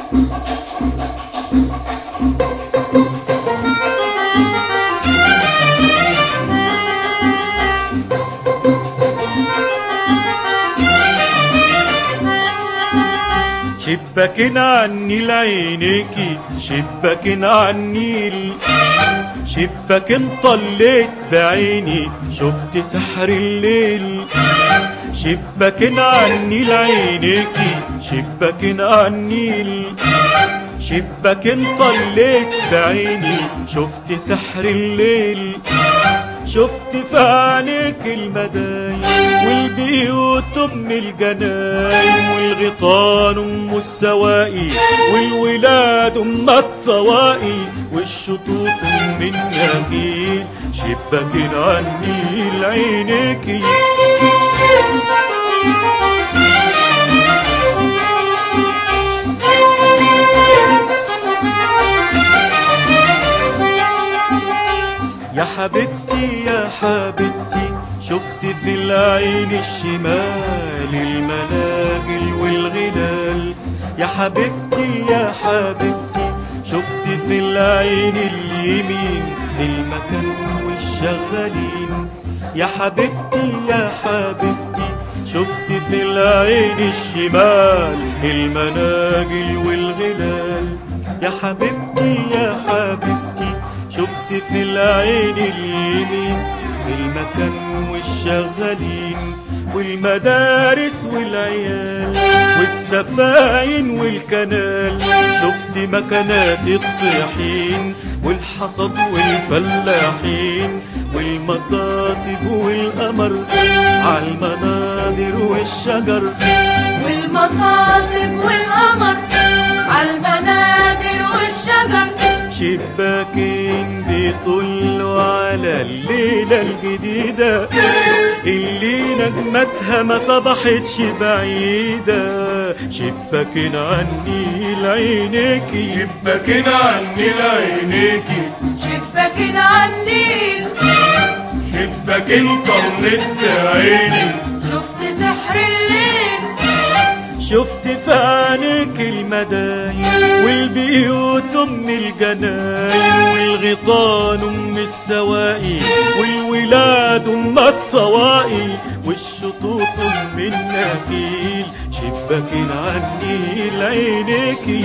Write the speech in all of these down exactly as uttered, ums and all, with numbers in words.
شباكين عني لعينيكي، شباكين عني، شباكين طليت بعيني شفت سحر الليل. شباكين عني لعينيكي، شباكين عني، شباكين طليت بعيني شفت سحر الليل. شفت في عينيك المدايم والبيوت ام الجنايم، والغيطان ام السواقي، والولاد ام الطواقي، والشطوط ام النخيل. شباكين عني لعينيكي. يا حبيبتي يا حبيبتي، شفت في العين الشمال المناجل والغلال. يا حبيبتي يا حبيبتي، شفت في العين اليمين المكان والشغالين. يا حبيبتي يا حبيبتي، شفت في العين الشمال المناجل والغلال. يا حبيبتي يا حبيبتي، شفت في العين اليمين المكان والشغالين، والمدارس والعيال والسفاين والكنال. شفت مكانات الطحين والحصد والفلاحين، والمصاطب والقمر عالمناظر والشجر. والمصاطب والقمر عالمناظر والشجر. شباكين بيطلوا على الليلة الجديدة اللي نجمتها ما صبحتش بعيدة. شباكين عني لعينيكي، شباكين عني لعينيكي، شباكين عني، شباكين طلت عيني شفت سحر الليل. شفت في عينيك المدايم والبيوت ام الجنايم، والغيطان ام السواقي، والولاد ام الطواقي، والشطوط ام النخيل. شباكين عني لعينيكي.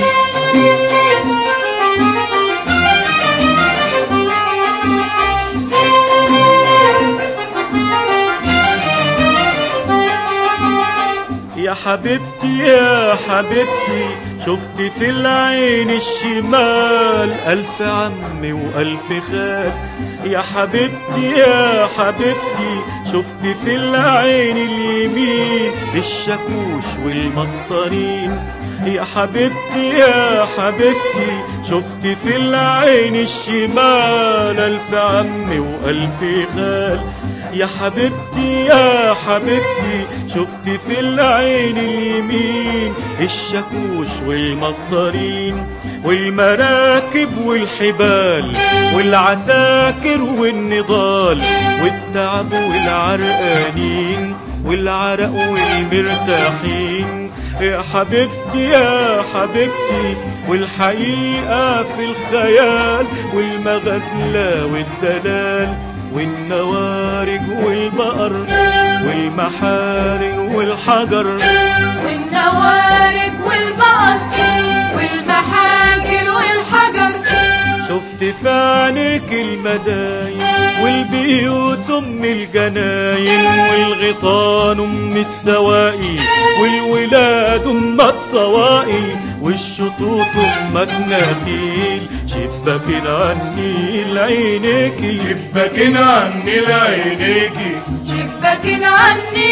يا حبيبتي يا حبيبتي، شفت في العين الشمال ألف عم وألف خال. يا حبيبتي يا حبيبتي، شفت في العين اليمين الشاكوش والمسطرين. يا حبيبتي يا حبيبتي، شفت في العين الشمال ألف عم وألف خال. يا حبيبتي يا حبيبتي، شفت في العين اليمين الشاكوش والمسطرين، والمراكب والحبال، والعساكر والنضال، والتعب والعرقانين، والعرق والمرتاحين. يا حبيبتي يا حبيبتي، والحقيقة في الخيال، والمغازلة والدلال، والنوارج والبقر، والمحارج والحجر. والنوارج والبقر والمحاجر والحجر. شفت في عينيك المدايم والبيوت ام الجنايم، والغيطان ام السواقي، والولاد ام الطواقي، والشطوط ام النخيل. شباكين عني لعينيكي، شباكين عني لعينيكي، شباكين عني،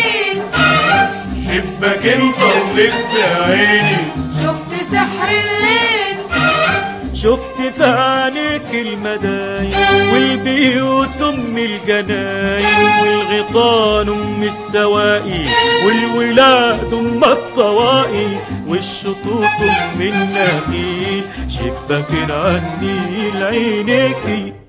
شباكين طلت عيني شفت سحر الليل. شفت في عينيك المدايم والبيوت ام الجنايم، والغيطان ام السواقي، والولاد ام الطواقي، والشطوط ام النخيل. شباكين عني لعينيكي.